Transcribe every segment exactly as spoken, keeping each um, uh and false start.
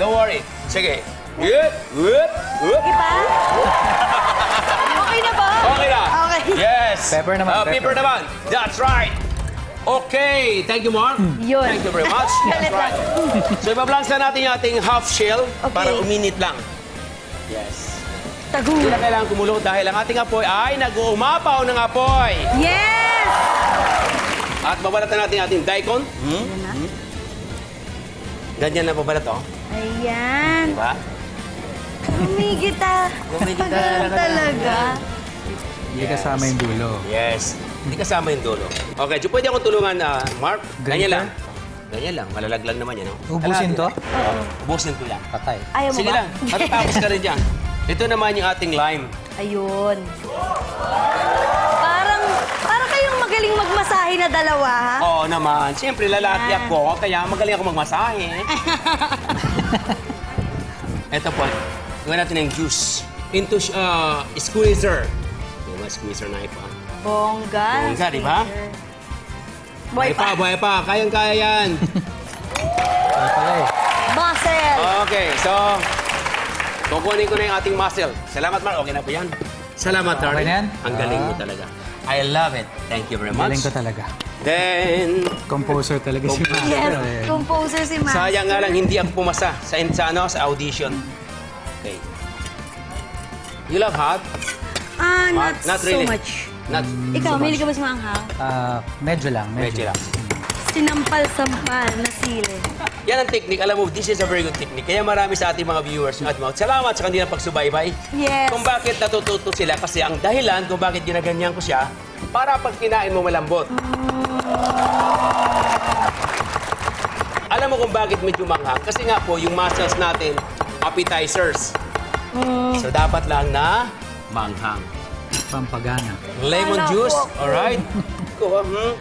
Don't worry. Sige. Good, good, good. Okay pa? Okay na ba? Okay na. Okay. Yes. Pepper naman, Uh, pepper. pepper naman. That's right. Okay. Thank you, Mark. Yun. Thank you very much. That's right. So, ibablansa natin yung ating half shell Okay. para uminit lang. Yes. Tagu. Hindi na kailangan kumulo dahil ang ating apoy ay nag-uumapaw ng apoy. Yes! At babalatan natin yung ating daikon. Hmm? Yan na. Ganyan na babalat, oh. Ayan. Diba? Humigit ah. Humigit ah. Tagal talaga. Hindi kasama yung dulo. Yes. Hindi kasama yung dulo. Okay, so pwede akong tulungan, na Mark? Ganyan lang. Ganyan lang. Malalaglag naman yan, oh. Ubusin to? Oo. Ubusin ko yan. Patay. Ayaw mo Sige ba? lang. Matatapos ka rin dyan. Ito naman yung ating lime. Ayun. Parang, parang kayong magaling magmasahe na dalawa, ha? Oo naman. Siyempre, lalaki Yan. ako. Kaya magaling ako magmasahe. Ito po. Gawin natin ng juice. Into uh, squeezer. Yung mga squeezer knife, ah. Bongga. Bongga, di ba? Boy Buhay pa, pa. buhay pa. Kayang-kaya yan. Ay pala eh. Muscle. Okay, so, kukunin ko na yung ating muscle. Salamat, Mark. Okay na po yan. Salamat, Okay darling. na yan? Ang galing mo Ah. talaga. I love it. Thank you very much. Galing ko talaga. Then, Composer talaga si Composer. Master. Yes, eh. composer si Master. sayang nga lang hindi ako pumasa sa, sa, ano, sa audition. Okay. You love hot? Ah, not, Not so really. much. Not Ikaw, so mahilig much. ka ba sa maanghang? Ah, medyo lang. Medyo lang. Sinampal-sampal na sili. Yan ang technique. Alam mo, this is a very good technique. Kaya marami sa ating mga viewers at mga salamat sa kanilang pagsubaybay. Yes. Kung bakit natututo sila. Kasi ang dahilan kung bakit ginaganyan ko siya, para pag kinain mo malambot. Alam mo kung bakit medyo manghang? Kasi nga po, yung muscles natin, appetizers. Mm. So, dapat lang na manghang. Pampagana. Lemon Wala juice, po. alright? Kuha, hmm?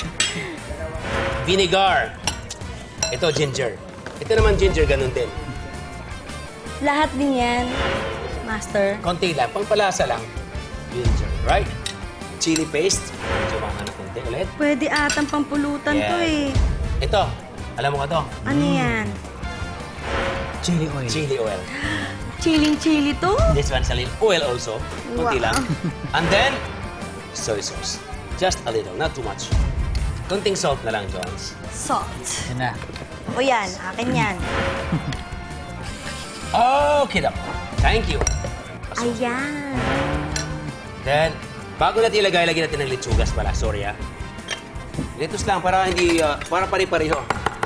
Vinegar. Ito, ginger. Ito naman ginger, ganun din. Lahat din yan, Master. Konti lang, pangpalasa lang. Ginger, right? Chili paste. Medyo manghang na konti ulit. Pwede atang pampulutan to Yes. eh. Ito, alam mo ka to? Ano yan? Chili oil. Chili oil. Chiling-chili to? This one's a little oil also. Kunti Wow. lang. And then, soy sauce. Just a little, not too much. Kunting salt na lang, Jones. Salt. Yan na. Ako yan, akin yan. Okay lang. Thank you. Ayan. Then, bago natin ilagay, lagyan natin ng litsugas pala. Sorry, ah. Litos lang, para hindi, uh, para pari-pariho.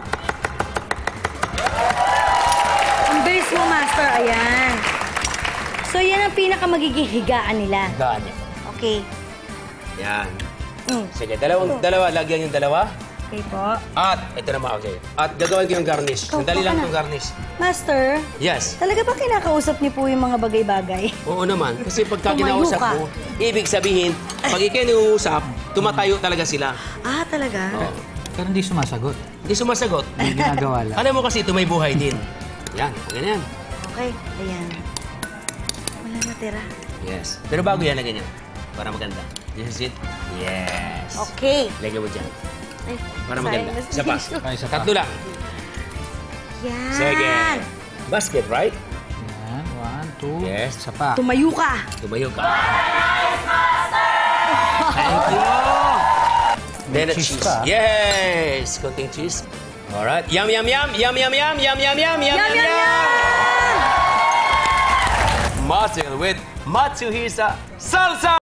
Ang bilis mo, Master. Ayan. So, yan ang pinaka magiging higaan nila. Gaan niya. Okay. Yan. Mm. Sige, dalawang, dalawa, lagyan yung dalawa. Okay po. At, ito naman, okay. At gagawin ko yung garnish. Ikaw, Sandali lang baka itong na. garnish. Master, Yes. talaga ba kinakausap niyo po yung mga bagay-bagay? Oo naman. Kasi pagka Tumayo kinausap ka. mo, ibig sabihin, pag ikaw niusap, tumatayo talaga sila. Ah, talaga? Oo. Pero hindi sumasagot. Hindi sumasagot. Hindi ginagawa lang. Alam mo kasi ito may buhay din. Yan, ganyan. Okay, ayan. Wala na tira. Yes. Pero bago yan, lagyan niya. Para maganda. This is it. Yes. Okay. Lagyan mo dyan. Ay, Para sayang, maganda. mas Isa pa. bilis. Ay, isa pa. Tatlo lang. Yan. Sige. Basket, right? Yan. One, two. Yes. Isa pa. Tumayo ka. Tumayo ka. Thank you. Then a cheese cheese. pa. Yes. Konting cheese. Alright. Yum, yum, yum. Yum, yum, yum. Yum, yum, yum. Yum, Yum, yum, yum! Muscle with Matsuhisa salsa.